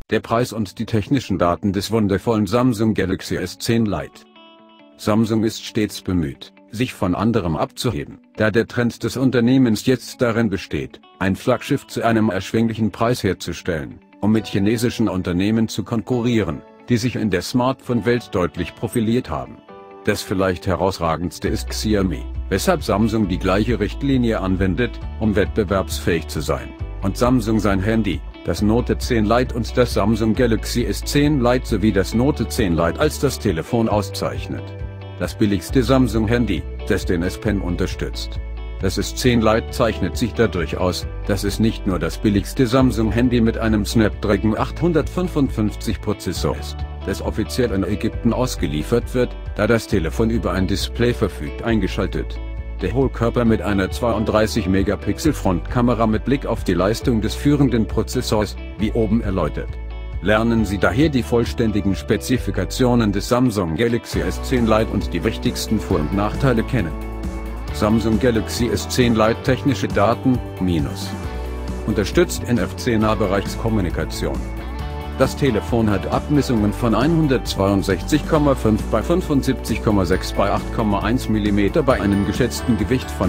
Der Preis und die technischen Daten des wundervollen Samsung Galaxy S10 Lite. Samsung ist stets bemüht, sich von anderem abzuheben, da der Trend des Unternehmens jetzt darin besteht, ein Flaggschiff zu einem erschwinglichen Preis herzustellen, um mit chinesischen Unternehmen zu konkurrieren, die sich in der Smartphone-Welt deutlich profiliert haben. Das vielleicht herausragendste ist Xiaomi, weshalb Samsung die gleiche Richtlinie anwendet, um wettbewerbsfähig zu sein, und Samsung sein Handy, das Note 10 Lite und das Samsung Galaxy S10 Lite sowie das Note 10 Lite als das Telefon auszeichnet. Das billigste Samsung-Handy, das den S Pen unterstützt. Das S10 Lite zeichnet sich dadurch aus, dass es nicht nur das billigste Samsung-Handy mit einem Snapdragon 855 Prozessor ist, das offiziell in Ägypten ausgeliefert wird, da das Telefon über ein Display verfügt eingeschaltet. Der Hohlkörper mit einer 32-Megapixel Frontkamera mit Blick auf die Leistung des führenden Prozessors, wie oben erläutert. Lernen Sie daher die vollständigen Spezifikationen des Samsung Galaxy S10 Lite und die wichtigsten Vor- und Nachteile kennen. Samsung Galaxy S10 Lite technische Daten, Unterstützt NFC-Nahbereichskommunikation. Das Telefon hat Abmessungen von 162,5 bei 75,6 bei 8,1 mm bei einem geschätzten Gewicht von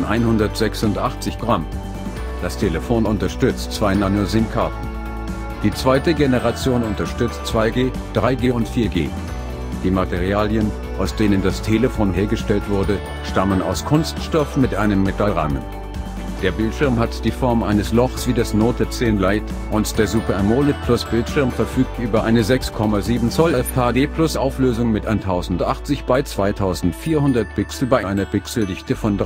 186 Gramm. Das Telefon unterstützt 2 Nano-SIM-Karten. Die zweite Generation unterstützt 2G, 3G und 4G. Die Materialien, aus denen das Telefon hergestellt wurde, stammen aus Kunststoff mit einem Metallrahmen. Der Bildschirm hat die Form eines Lochs wie das Note 10 Lite, und der Super AMOLED Plus Bildschirm verfügt über eine 6,7 Zoll FHD Plus Auflösung mit 1080 bei 2400 Pixel bei einer Pixeldichte von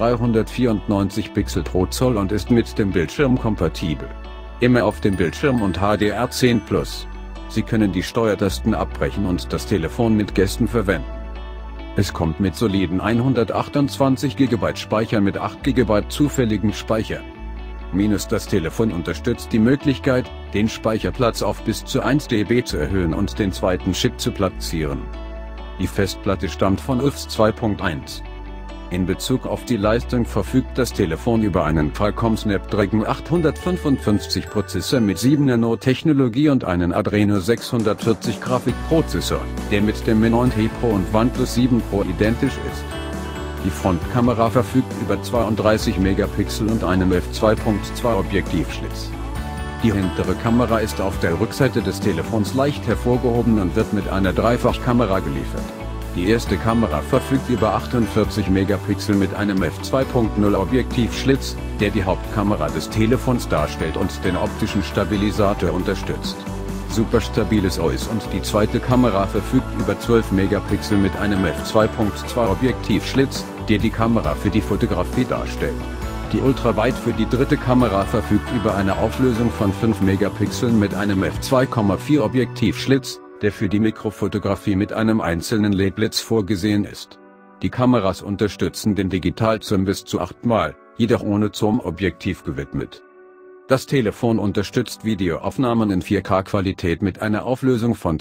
394 Pixel pro Zoll und ist mit dem Bildschirm kompatibel. Immer auf dem Bildschirm und HDR10 Plus. Sie können die Steuertasten abbrechen und das Telefon mit Gesten verwenden. Es kommt mit soliden 128 GB Speicher mit 8 GB zufälligen Speicher. Das Telefon unterstützt die Möglichkeit, den Speicherplatz auf bis zu 1 DB zu erhöhen und den zweiten Chip zu platzieren. Die Festplatte stammt von UFS 2.1. In Bezug auf die Leistung verfügt das Telefon über einen Qualcomm Snapdragon 855 Prozessor mit 7 Nano-Technologie und einen Adreno 640 Grafikprozessor, der mit dem Mi9T Pro und OnePlus 7 Pro identisch ist. Die Frontkamera verfügt über 32 Megapixel und einen f2.2 Objektivschlitz. Die hintere Kamera ist auf der Rückseite des Telefons leicht hervorgehoben und wird mit einer Dreifachkamera geliefert. Die erste Kamera verfügt über 48 Megapixel mit einem f2.0 Objektivschlitz, der die Hauptkamera des Telefons darstellt und den optischen Stabilisator unterstützt. Super stabiles OIS und die zweite Kamera verfügt über 12 Megapixel mit einem f2.2 Objektivschlitz, der die Kamera für die Fotografie darstellt. Die Ultraweit für die dritte Kamera verfügt über eine Auflösung von 5 Megapixeln mit einem f2.4 Objektivschlitz, der für die Mikrofotografie mit einem einzelnen LED-Blitz vorgesehen ist. Die Kameras unterstützen den Digitalzoom bis zu 8-mal, jedoch ohne Zoom-Objektiv gewidmet. Das Telefon unterstützt Videoaufnahmen in 4K-Qualität mit einer Auflösung von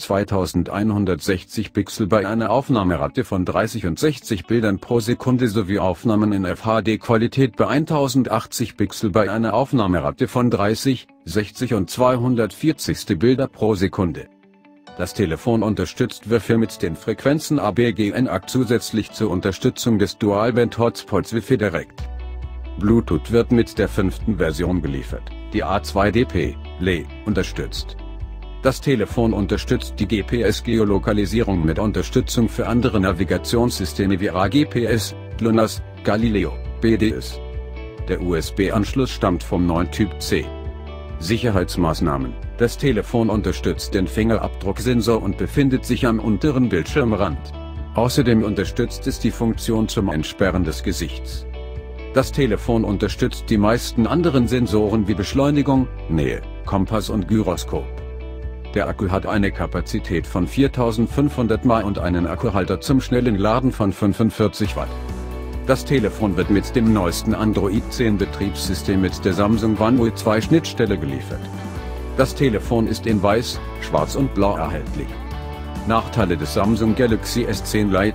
2160 Pixel bei einer Aufnahmerate von 30 und 60 Bildern pro Sekunde sowie Aufnahmen in FHD-Qualität bei 1080 Pixel bei einer Aufnahmerate von 30, 60 und 240 Bilder pro Sekunde. Das Telefon unterstützt Wi-Fi mit den Frequenzen ABGN8 zusätzlich zur Unterstützung des Dual-Band-Hotspots Wi-Fi Direct. Bluetooth wird mit der 5. Version geliefert, die A2DP, LE, unterstützt. Das Telefon unterstützt die GPS-Geolokalisierung mit Unterstützung für andere Navigationssysteme wie AGPS, GLONASS, Galileo, BDS. Der USB-Anschluss stammt vom neuen Typ C. Sicherheitsmaßnahmen: Das Telefon unterstützt den Fingerabdrucksensor und befindet sich am unteren Bildschirmrand. Außerdem unterstützt es die Funktion zum Entsperren des Gesichts. Das Telefon unterstützt die meisten anderen Sensoren wie Beschleunigung, Nähe, Kompass und Gyroskop. Der Akku hat eine Kapazität von 4500 mAh und einen Akkuhalter zum schnellen Laden von 45 Watt. Das Telefon wird mit dem neuesten Android 10 Betriebssystem mit der Samsung One UI 2 Schnittstelle geliefert. Das Telefon ist in Weiß, Schwarz und Blau erhältlich. Nachteile des Samsung Galaxy S10 Lite: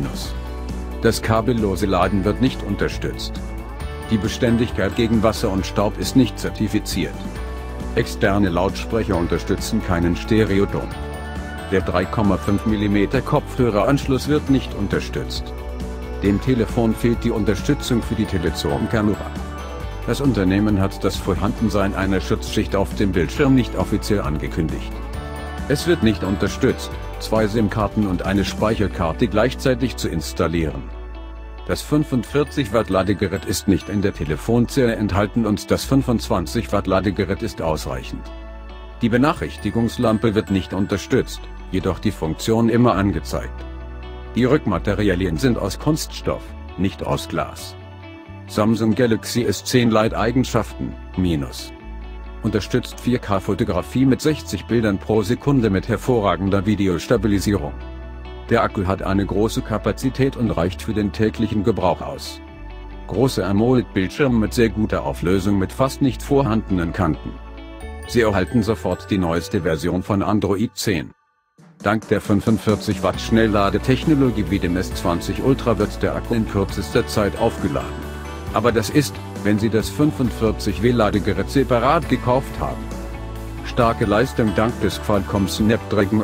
Das kabellose Laden wird nicht unterstützt. Die Beständigkeit gegen Wasser und Staub ist nicht zertifiziert. Externe Lautsprecher unterstützen keinen Stereoton. Der 3,5 mm Kopfhöreranschluss wird nicht unterstützt. Dem Telefon fehlt die Unterstützung für die Telezoom-Kamera. Das Unternehmen hat das Vorhandensein einer Schutzschicht auf dem Bildschirm nicht offiziell angekündigt. Es wird nicht unterstützt, 2 SIM-Karten und eine Speicherkarte gleichzeitig zu installieren. Das 45 Watt Ladegerät ist nicht in der Telefonzelle enthalten und das 25 Watt Ladegerät ist ausreichend. Die Benachrichtigungslampe wird nicht unterstützt, jedoch die Funktion immer angezeigt. Die Rückmaterialien sind aus Kunststoff, nicht aus Glas. Samsung Galaxy S10 Lite Eigenschaften, Minus. Unterstützt 4K-Fotografie mit 60 Bildern pro Sekunde mit hervorragender Videostabilisierung. Der Akku hat eine große Kapazität und reicht für den täglichen Gebrauch aus. Große AMOLED-Bildschirm mit sehr guter Auflösung mit fast nicht vorhandenen Kanten. Sie erhalten sofort die neueste Version von Android 10. Dank der 45 Watt Schnellladetechnologie wie dem S20 Ultra wird der Akku in kürzester Zeit aufgeladen. Aber das ist, wenn Sie das 45W Ladegerät separat gekauft haben. Starke Leistung dank des Qualcomm Snapdragon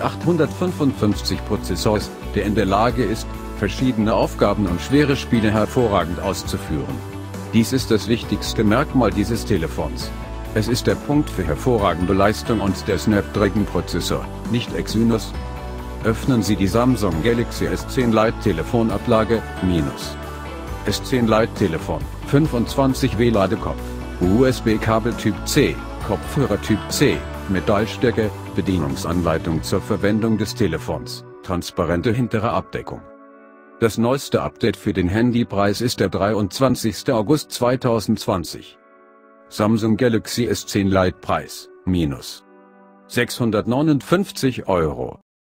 855 Prozessors, der in der Lage ist, verschiedene Aufgaben und schwere Spiele hervorragend auszuführen. Dies ist das wichtigste Merkmal dieses Telefons. Es ist der Punkt für hervorragende Leistung und der Snapdragon-Prozessor, nicht Exynos. Öffnen Sie die Samsung Galaxy S10 Lite Telefonablage, Minus. S10 Lite Telefon, 25W Ladekopf, USB-Kabel Typ C, Kopfhörer Typ C, Metallstecke, Bedienungsanleitung zur Verwendung des Telefons, transparente hintere Abdeckung. Das neueste Update für den Handypreis ist der 23. August 2020. Samsung Galaxy S10 Lite Preis, minus 659 €.